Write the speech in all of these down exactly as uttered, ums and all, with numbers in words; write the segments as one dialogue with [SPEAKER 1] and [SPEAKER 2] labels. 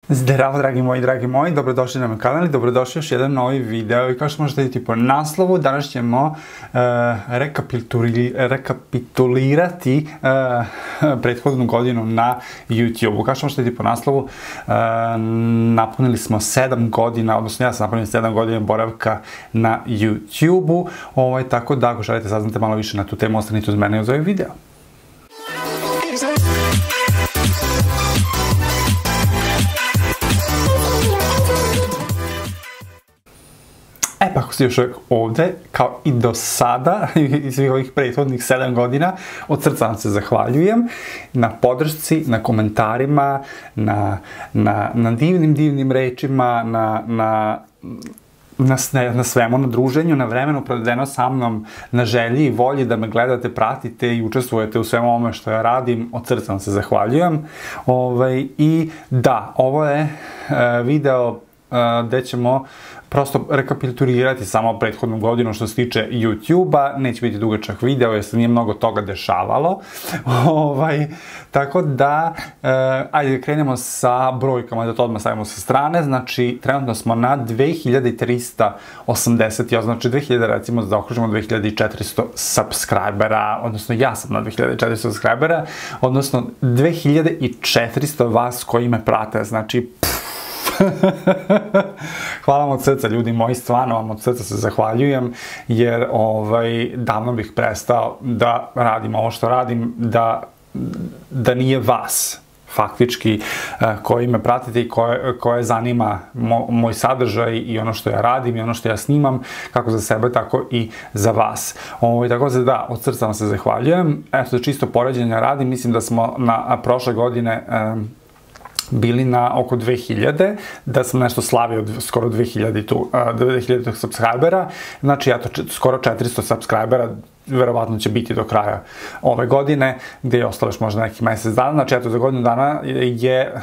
[SPEAKER 1] Zdravo, dragi moji, dragi moji, dobrodošli na moj kanal i dobrodošli još jedan novi video. I kao što možete vidjeti po naslovu, danas ćemo uh, rekapituli, rekapitulirati uh, prethodnu godinu na YouTube-u. Kao što možete vidjeti po naslovu, uh, napunili smo sedam godina, odnosno ja sam napunio sedam godina boravka na YouTube-u, ovaj, tako da ako želite saznate malo više na tu temu, ostanite uz mene uz ovaj video. E pa ako ste još uvijek ovde, kao i do sada, i svih ovih prethodnih sedam godina, od srca vam se zahvaljujem na podršci, na komentarima, na, na, na divnim, divnim rečima, na, na, na, na svemu, na druženju, na vremenu provedeno sa mnom, na želji i volji da me gledate, pratite i učestvujete u svemu ovome što ja radim. Od srca vam se zahvaljujem. Ovaj, I da, ovo je uh, video Uh, gde ćemo prosto rekapitulirati samo prethodnu godinu što se tiče YouTube-a. Neće biti dugačak video jer se nije mnogo toga dešavalo. ovaj, tako da, uh, ajde krenemo sa brojkama, da to odmah stavimo sa strane. Znači, trenutno smo na dve hiljade trista osamdeset, znači dve hiljade, recimo, da okružimo dve hiljade četiristo subscribera, odnosno ja sam na dve hiljade četiristo subscribera, odnosno dve hiljade četiristo vas koji me prate, znači, hvala vam od srca, ljudi moji, stvarno vam od srca se zahvaljujem, jer ovaj, davno bih prestao da radim ovo što radim, da, da nije vas, faktički, koji me pratite i koje, koje zanima mo, moj sadržaj i ono što ja radim i ono što ja snimam, kako za sebe, tako i za vas. Ovaj, tako da, da, od srca vam se zahvaljujem. Eto, čisto poređenja radim, mislim da smo na prošle godine um, bili na oko dve hiljade, da sam nešto slavio skoro dve hiljade subscribera, znači eto, skoro četiristo subscribera verovatno će biti do kraja ove godine, gde je ostalo još možda neki mesec dana. Znači, eto, za godinu dana je e,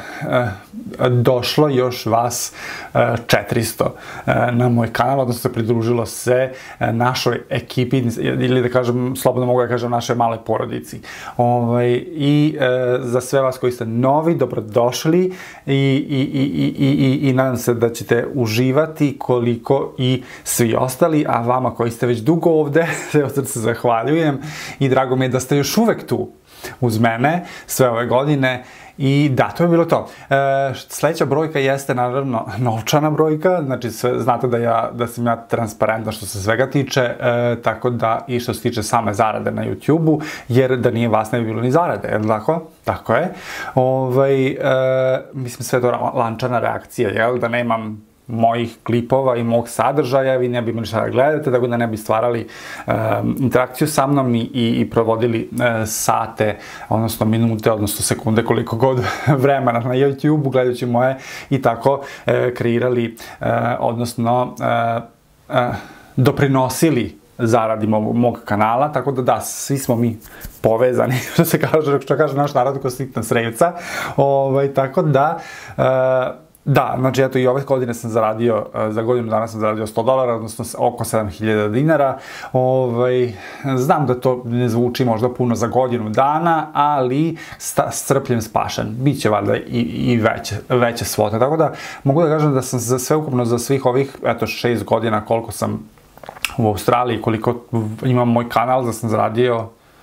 [SPEAKER 1] došlo još vas e, četiristo e, na moj kanal, odnosno se pridružilo se e, našoj ekipi, ili da kažem, slobodno mogu da kažem, našoj maloj porodici. Ovaj, I e, za sve vas koji ste novi, dobrodošli i, i, i, i, i, i nadam se da ćete uživati koliko i svi ostali, a vama koji ste već dugo ovde, se od srca zahvaljujem i drago mi je da ste još uvek tu uz mene sve ove godine. I da, to je bilo to. E, sledeća brojka jeste naravno novčana brojka, znači sve, znate da, ja, da sam ja transparentan što se svega tiče, e, tako da i što se tiče same zarade na YouTube-u, jer da nije vas ne bi bilo ni zarade, je li tako? Tako je. Ovaj, e, mislim, sve to lančana reakcija, jel? Da nemam mojih klipova i mog sadržaja, vi ne bi imali šta da gledate, tako da ne bi stvarali um, interakciju sa mnom i, i, i provodili uh, sate, odnosno minute, odnosno sekunde, koliko god vremena na YouTube-u gledajući moje i tako uh, kreirali, uh, odnosno uh, uh, doprinosili zaradi mog, mog kanala, tako da da, svi smo mi povezani, što se kaže, što kaže naš narod ko sitna srevca, ovaj, tako da uh, da, znači eto i ove godine sam zaradio, za godinu dana sam zaradio sto dolara, odnosno oko sedam hiljada dinara. Ovaj, znam da to ne zvuči možda puno za godinu dana, ali strpljen spašen. Biće valjda i, i veće, veće svote. Tako da mogu da kažem da sam za sve ukupno za svih ovih, eto, šest godina koliko sam u Australiji, koliko imam moj kanal, da sam zaradio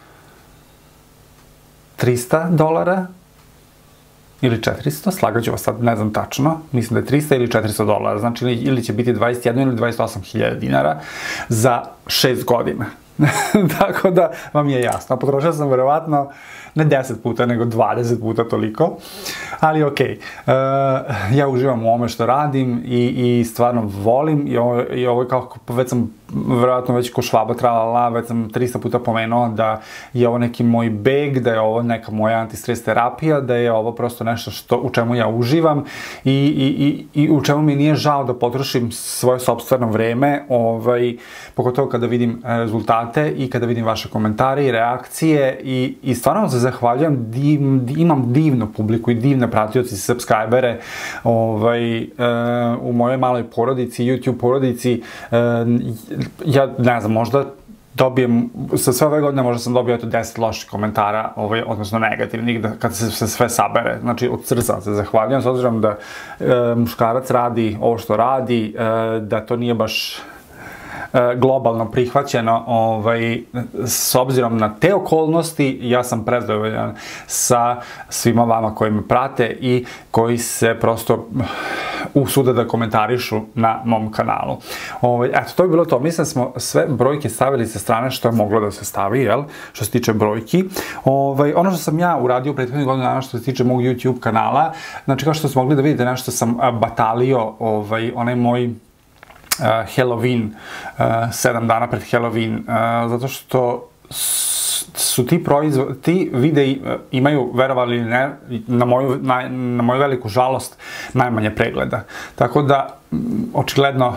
[SPEAKER 1] trista dolara. Ili četiristo, slagaću vas sad, ne znam tačno, mislim da je trista ili četiristo dolara, znači ili će biti dvadeset jedan ili dvadeset osam hiljada dinara za šest godina. Tako da vam je jasno, potrošio sam verovatno ne deset puta, nego dvadeset puta toliko, ali okej, okay. uh, ja uživam u ovome što radim i, i stvarno volim i ovo, i ovo je kao, već sam verovatno već ko švaba tralala, već sam trista puta pomenuo da je ovo neki moj beg, da je ovo neka moja antistres terapija, da je ovo prosto nešto što, u čemu ja uživam i, i, i, i u čemu mi nije žao da potrošim svoje sopstveno vreme, ovaj, pogotovo kada vidim rezultate i kada vidim vaše komentare i reakcije i, i stvarno vam se zahvaljujem, div, imam divnu publiku i divne pratioci, subscribere ovaj, uh, u mojoj maloj porodici, YouTube porodici. Uh, ja ne znam, možda dobijem, sa sve ove godine možda sam dobio eto deset loših komentara, ovaj, odnosno negativnih, da, kad se, se sve sabere. Znači, od srca se zahvaljujem, s obzirom da e, muškarac radi ovo što radi, e, da to nije baš globalno prihvaćeno, ovaj, s obzirom na te okolnosti, ja sam prezadovoljan sa svima vama koji me prate i koji se prosto usude da komentarišu na mom kanalu. Ovaj, eto, to je bilo to. Mislim da smo sve brojke stavili sa strane što je moglo da se stavi, jel? Što se tiče brojki. Ovaj, ono što sam ja uradio u prethodnih godina dana što se tiče mog YouTube kanala, znači kao što ste mogli da vidite, nešto sam batalio, ovaj, onaj moj Uh, Halloween, uh, sedam dana pred Halloween, uh, zato što su ti proizvodi, ti videi uh, imaju, verovali ili ne, na moju, na, na moju veliku žalost, najmanje pregleda. Tako da, očigledno,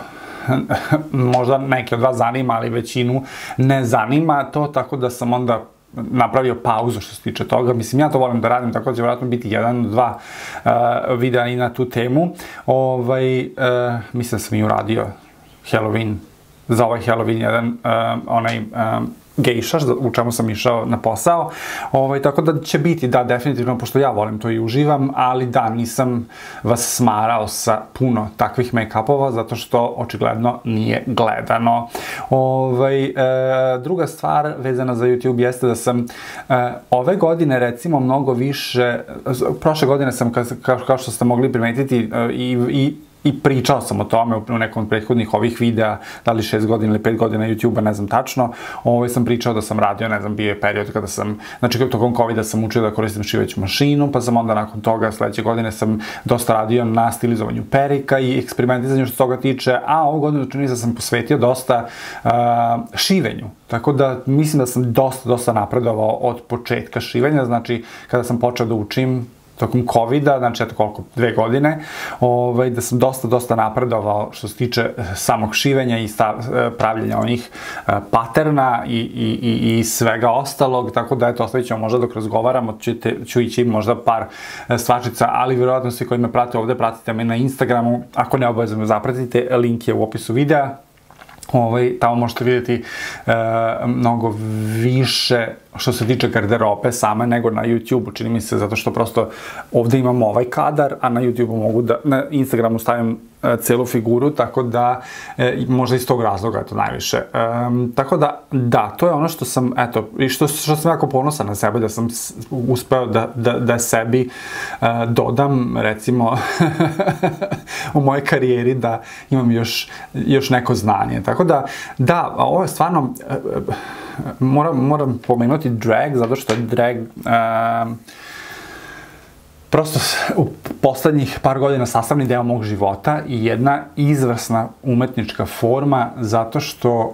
[SPEAKER 1] možda neki od vas zanima, ali većinu ne zanima to, tako da sam onda napravio pauzu što se tiče toga. Mislim, ja to volim da radim, tako da će vjerojatno biti jedan, dva uh, videa i na tu temu. Ovaj, uh, mislim da sam i uradio Halloween, za ovaj Halloween jedan uh, onaj um, gejša, u čemu sam išao na posao, ovaj, tako da će biti, da, definitivno, pošto ja volim to i uživam, ali da, nisam vas smarao sa puno takvih make-upova, zato što očigledno nije gledano. Ovaj, e, druga stvar vezana za YouTube jeste da sam e, ove godine, recimo, mnogo više, prošle godine sam, ka, ka, kao što ste mogli primetiti, e, i, i I pričao sam o tome u nekom od prethodnih ovih videa, da li šest godina ili pet godina YouTube-a, ne znam tačno. Ovo sam pričao da sam radio, ne znam, bio je period kada sam, znači tokom kovida sam učio da koristim šiveću mašinu, pa sam onda nakon toga, sledeće godine sam dosta radio na stilizovanju perika i eksperimentizanju što toga tiče, a ovu godinu čini se da sam posvetio dosta uh, šivenju. Tako da mislim da sam dosta, dosta napredovao od početka šivenja, znači kada sam počeo da učim tokom kovida, znači eto koliko, dve godine, ovaj, da sam dosta, dosta napredovao što se tiče samog šivenja i stav, pravljenja onih uh, paterna i, i, i, i svega ostalog, tako da eto, ostavit ćemo možda dok razgovaramo, ćete, ću ići možda par stvačica, ali vjerojatno svi koji me prate ovde, pratite me na Instagramu, ako ne obavezno zapratite, link je u opisu videa. Ovaj, tamo možete vidjeti e, mnogo više što se tiče garderobe same nego na YouTube-u, čini mi se, zato što prosto ovde imam ovaj kadar, a na YouTube-u mogu da, na Instagramu stavim e, celu figuru, tako da e, možda iz tog razloga je to najviše. E, tako da, da, to je ono što sam, eto, i što, što sam jako ponosan na sebe, da sam uspeo da, da, da sebi e, dodam, recimo, u mojoj karijeri da imam još, još neko znanje. Tako da, da, ovo je stvarno, e, moram, moram pomenuti drag, zato što je drag e, prosto u poslednjih par godina sastavni deo mog života i jedna izvrsna umetnička forma, zato što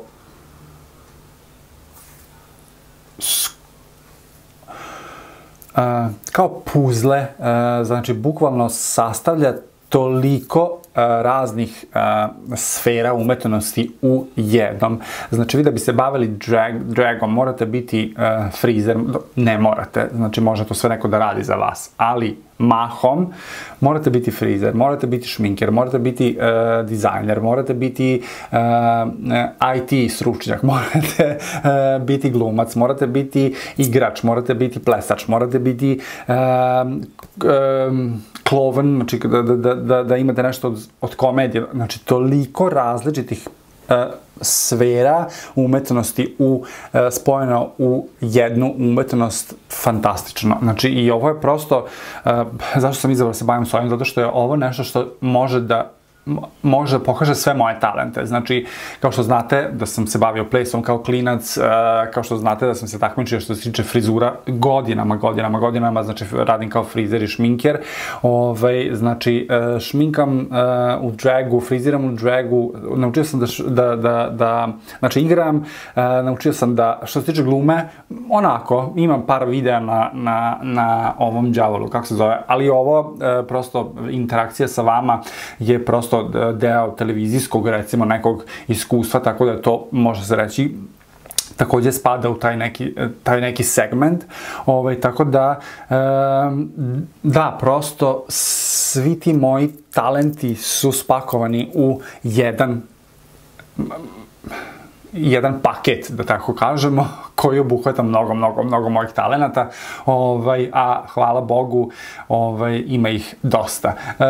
[SPEAKER 1] Uh, kao puzle, uh, znači bukvalno sastavlja toliko uh, raznih uh, sfera umetnosti u jednom. Znači vi da bi se bavili drag, dragom morate biti uh, frizer, ne morate, znači može to sve neko da radi za vas, ali mahom morate biti frizer, morate biti šminker, morate biti uh, dizajner, morate biti uh, I T stručnjak, morate uh, biti glumac, morate biti igrač, morate biti plesač, morate biti uh, um, klovan, znači da, da, da, da imate nešto od, od komedije, znači toliko različitih uh, sfera umetnosti u, uh, spojeno u jednu umetnost, fantastično. Znači i ovo je prosto, uh, zašto sam izabrao da se bavim s ovim, zato što je ovo nešto što može da može da pokaže sve moje talente. Znači, kao što znate da sam se bavio plesom kao klinac, kao što znate da sam se takmičio što se tiče frizura godinama, godinama, godinama, znači radim kao frizer i šminker, ovaj, znači šminkam u dragu, friziram u dragu, naučio sam da, da, da, da znači igram, naučio sam da, što se tiče glume, onako, imam par videa na, na, na ovom đavolu, kako se zove, ali ovo, prosto, interakcija sa vama je prosto deo televizijskog, recimo, nekog iskustva, tako da to, može se reći, takođe spada u taj neki, taj neki segment. Ovaj, tako da, e, da, prosto, svi ti moji talenti su spakovani u jedan jedan paket, da tako kažemo, koji obuhvata mnogo, mnogo, mnogo mojih talenata, ovaj, a hvala Bogu, ovaj, ima ih dosta. E,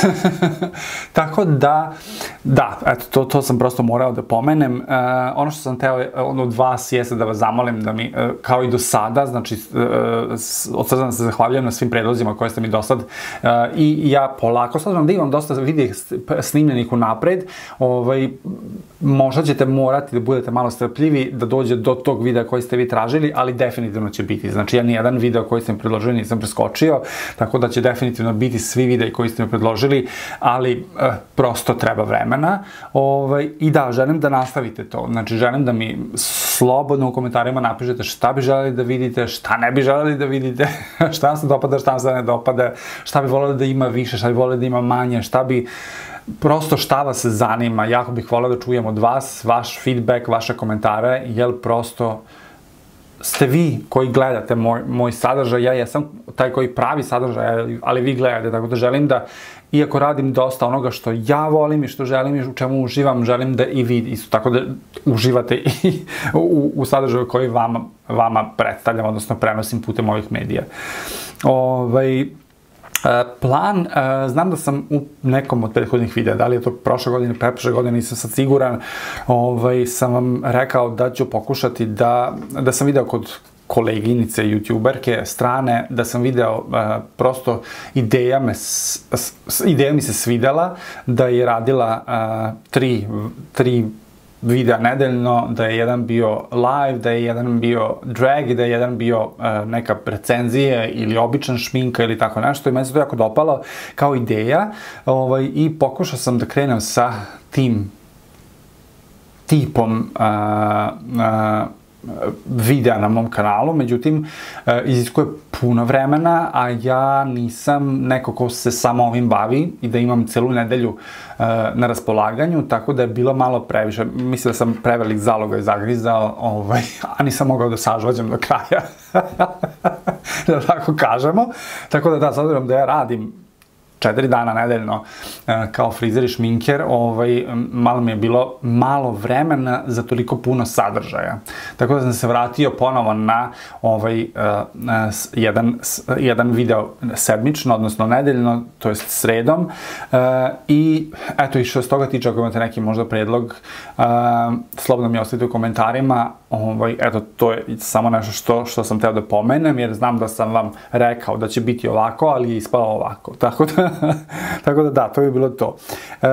[SPEAKER 1] tako da, da, eto, to, to sam prosto morao da pomenem. E, ono što sam teo od vas jeste da vas zamolim da mi, kao i do sada, znači, od sada se zahvaljujem na svim predlozima koje ste mi do sad, e, i ja polako, sad vam da imam dosta videa snimljenih unapred, ovaj, možda ćete morati da budete malo strpljivi da dođe do tog videa koji ste vi tražili, ali definitivno će biti. Znači, ja nijedan video koji ste mi predložili nisam preskočio, tako da će definitivno biti svi videi koji ste mi predložili, ali eh, prosto treba vremena. Ovaj, I da, želim da nastavite to. Znači, želim da mi slobodno u komentarima napišete šta bi želeli da vidite, šta ne bi želeli da vidite, šta vam se dopada, šta vam se ne dopada, šta bi voleli da ima više, šta bi voleli da ima manje, šta bi... Prosto šta vas zanima, jako bih voleo da čujem od vas, vaš feedback, vaše komentare, jer prosto ste vi koji gledate moj, moj sadržaj, ja jesam taj koji pravi sadržaj, ali vi gledate, tako da želim da, iako radim dosta onoga što ja volim i što želim i u čemu uživam, želim da i vi isto tako da uživate i u, u sadržaju koji vama, vama predstavljam, odnosno prenosim putem ovih medija. Ovaj... Plan, znam da sam u nekom od prethodnih videa, da li je to prošle godine, pretprošle godine, nisam sad siguran, ovaj, sam vam rekao da ću pokušati da, da sam video kod koleginice, youtuberke, strane, da sam video prosto ideja me, ideja mi se svidela, da je radila tri, tri videa nedeljno, da je jedan bio live, da je jedan bio drag i da je jedan bio uh, neka recenzije ili običan šminka ili tako nešto i meni se to jako dopalo kao ideja ovaj, i pokušao sam da krenem sa tim tipom uh, uh, videa na mom kanalu, međutim, iziskuje puno vremena, a ja nisam neko ko se samo ovim bavi i da imam celu nedelju na raspolaganju, tako da je bilo malo previše. Mislim da sam prevelik zalogaj zagrizao, ovaj, a nisam mogao da sažvađam do kraja, da tako kažemo. Tako da da, s obzirom da ja radim četiri dana nedeljno kao frizer i šminker, ovaj, malo mi je bilo malo vremena za toliko puno sadržaja. Tako da sam se vratio ponovo na ovaj, uh, jedan, jedan video sedmično, odnosno nedeljno, to jest sredom. Uh, I eto, i što s toga tiče, ako imate neki možda predlog, uh, slobodno mi ostavite u komentarima. Ovaj, eto, to je samo nešto što, što sam teo da pomenem, jer znam da sam vam rekao da će biti ovako, ali je ispalo ovako. Tako da, tako da da, to bi bilo to. E,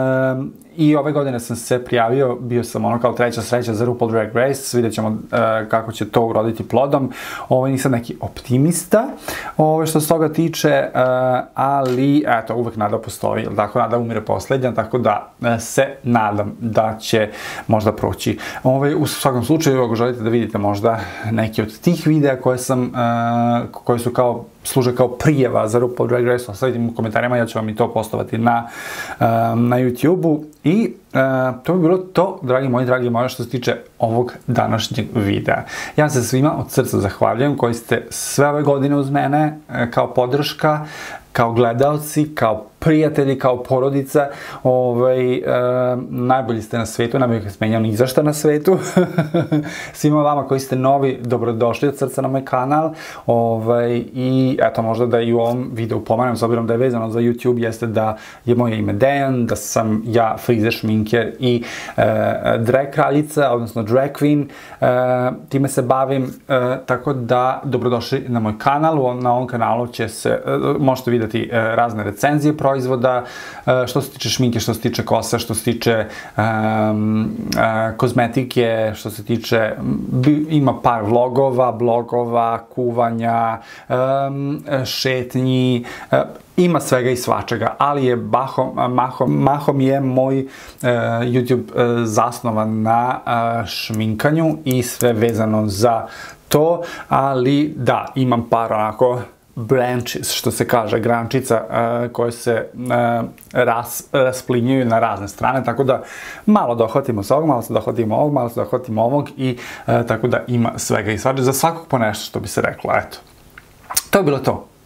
[SPEAKER 1] I ove godine sam se prijavio, bio sam ono kao treća sreća za RuPaul Drag Race, vidjet ćemo e, kako će to uroditi plodom. Ovo nisam neki optimista, ovo što se toga tiče, e, ali eto, uvek nada postoji, tako nada umire poslednja, tako da e, se nadam da će možda proći. Ove, u svakom slučaju, ako želite da vidite možda neki od tih videa koje sam, e, koje su kao služe kao prijeva za RuPaul Drag Race, ostavite mi u komentarima, ja ću vam i to postovati na, na YouTube-u. I to bi bilo to, dragi moji, dragi moji, što se tiče ovog današnjeg videa. Ja se svima od srca zahvaljujem koji ste sve ove godine uz mene kao podrška, kao gledalci, kao prijatelji, kao porodica, ovaj, e, najbolji ste na svetu, ne bih smenjao ni za šta na svetu. Svima vama koji ste novi, dobrodošli od srca na moj kanal, ovaj, i eto, možda da i u ovom videu pomenem, s obzirom da je vezano za YouTube, jeste da je moje ime Dejan, da sam ja frizer, šminker i e, drag kraljica, odnosno drag queen, e, time se bavim, e, tako da dobrodošli na moj kanal. Na ovom kanalu će se, e, možete vidjeti e, razne recenzije proizvoda, što se tiče šminke, što se tiče kosa, što se tiče um, uh, kozmetike, što se tiče, ima par vlogova, blogova, kuvanja, um, šetnji, uh, ima svega i svačega, ali je bahom, mahom, mahom je moj uh, YouTube uh, zasnovan na uh, šminkanju i sve vezano za to, ali da, imam par onako branches, što se kaže, grančica uh, koje se uh, ras, rasplinjuju na razne strane, tako da malo dohvatimo s ovog, malo se dohvatimo ovog, malo se dohvatimo ovog i uh, tako da ima svega i svačega, za svakog po nešto, što bi se reklo, eto. To je bilo to.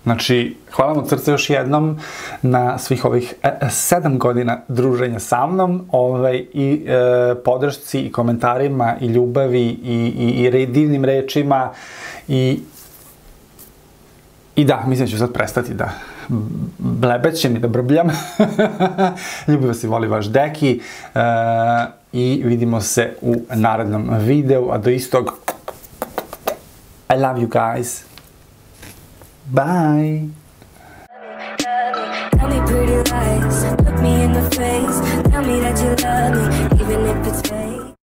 [SPEAKER 1] Znači, hvala vam od srca još jednom na svih ovih sedam godina druženja sa mnom ovaj, i e, podršci i komentarima i ljubavi i, i, i divnim rečima i i da, mislim da ću sad prestati da blebećem i da brbljam. Ljubi vas i voli vaš Deki e, i vidimo se u narednom videu, a do istog I love you guys. Bye.
[SPEAKER 2] Tell me pretty lies, look me in the face, tell me that you love me.